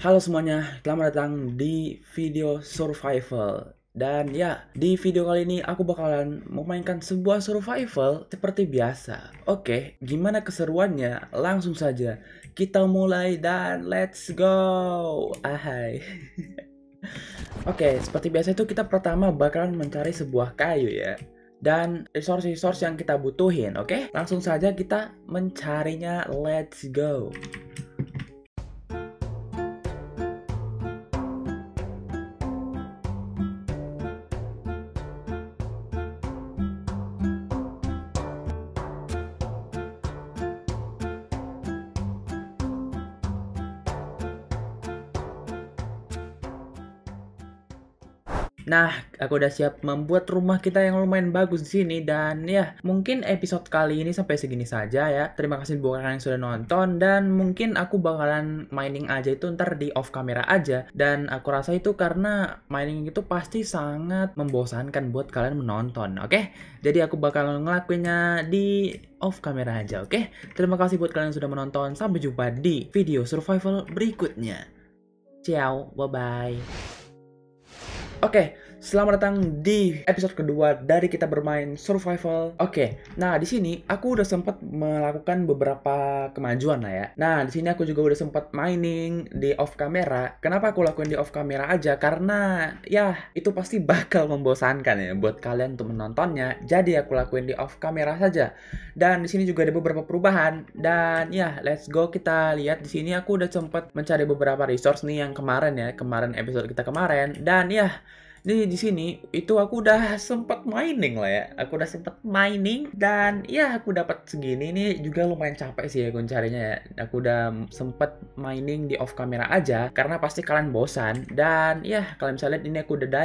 Halo semuanya, selamat datang di video survival. Dan ya, di video kali ini aku bakalan memainkan sebuah survival seperti biasa. Oke, gimana keseruannya? Langsung saja kita mulai dan let's go. Ahai. Oke, seperti biasa itu kita pertama bakalan mencari sebuah kayu ya. Dan resource-resource yang kita butuhin, oke? Langsung saja kita mencarinya, let's go. Nah, aku udah siap membuat rumah kita yang lumayan bagus di sini dan ya, mungkin episode kali ini sampai segini saja ya. Terima kasih buat kalian yang sudah nonton dan mungkin aku bakalan mining aja itu ntar di off camera aja dan aku rasa itu karena mining itu pasti sangat membosankan buat kalian menonton, oke? Jadi aku bakalan ngelakuinnya di off camera aja, oke? Terima kasih buat kalian yang sudah menonton. Sampai jumpa di video survival berikutnya. Ciao, bye-bye. Oke, selamat datang di episode kedua dari kita bermain survival. Oke, nah di sini aku udah sempat melakukan beberapa kemajuan lah ya. Nah di sini aku juga udah sempat mining di off camera. Kenapa aku lakuin di off camera aja? Karena ya itu pasti bakal membosankan ya buat kalian untuk menontonnya. Jadi aku lakuin di off camera saja. Dan di sini juga ada beberapa perubahan. Dan ya, let's go kita lihat di sini aku udah sempat mencari beberapa resource nih yang kemarin ya, kemarin episode kita kemarin. Dan ya di sini itu aku udah sempet mining lah ya. Aku udah sempet mining dan ya aku dapat segini nih juga lumayan capek sih aku carinya ya. Aku udah sempet mining di off camera aja karena pasti kalian bosan dan ya kalian bisa lihat ini aku udah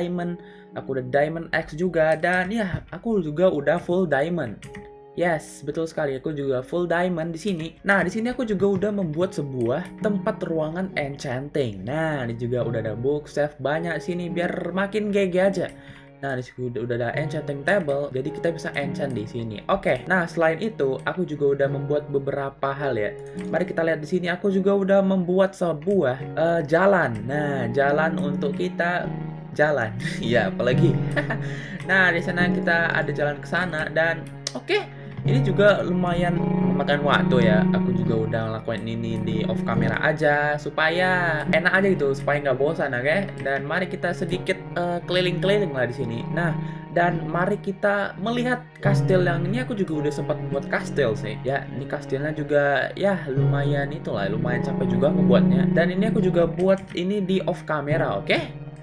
diamond X juga dan ya aku juga udah full diamond. Yes, betul sekali. Aku juga full diamond di sini. Nah, di sini aku juga udah membuat sebuah tempat ruangan enchanting. Nah, ini juga udah ada bookshelf banyak sini biar makin GG aja. Nah, di sini udah ada enchanting table, jadi kita bisa enchant di sini. Oke, nah selain itu, aku juga udah membuat beberapa hal ya. Mari kita lihat di sini. Aku juga udah membuat sebuah jalan. Nah, jalan untuk kita jalan. Iya, apalagi. Nah, di sana kita ada jalan ke sana dan oke. Ini juga lumayan memakan waktu ya. Aku juga udah ngelakuin ini di off camera aja supaya enak aja gitu, supaya nggak bosan, oke? Dan mari kita sedikit keliling-keliling lah di sini. Nah, dan mari kita melihat kastil yang ini. Aku juga udah sempat membuat kastil sih. Ya, ini kastilnya juga ya lumayan itulah, lumayan capek juga membuatnya. Dan ini aku juga buat ini di off camera, oke?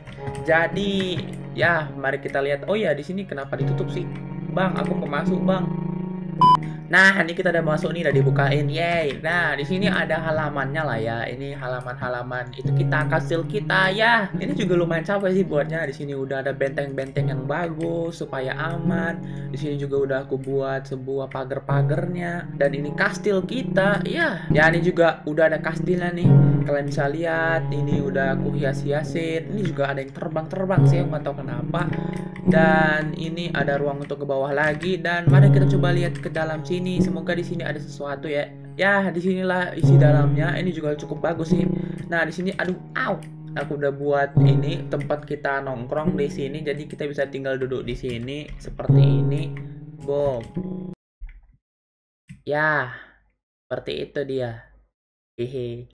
Jadi ya, mari kita lihat. Oh ya, di sini kenapa ditutup sih? Bang, aku mau masuk, Bang. Nah, ini kita udah masuk nih, udah dibukain, yay. Nah, di sini ada halamannya lah ya. Ini halaman-halaman itu kita kastil kita ya. Ini juga lumayan capek sih buatnya. Di sini udah ada benteng-benteng yang bagus supaya aman. Di sini juga udah aku buat sebuah pagar-pagarnya. Dan ini kastil kita, ya. Ya, ini juga udah ada kastilnya nih. Kalian bisa lihat, ini udah aku hias-hiasin. Ini juga ada yang terbang-terbang sih, aku nggak tahu kenapa. Dan ini ada ruang untuk ke bawah lagi dan mari kita coba lihat ke dalam sini. Semoga di sini ada sesuatu ya. Ya, disinilah isi dalamnya. Ini juga cukup bagus sih. Nah, di sini aduh, aku udah buat ini tempat kita nongkrong di sini. Jadi kita bisa tinggal duduk di sini seperti ini. Boom. Ya, seperti itu dia. Hehe.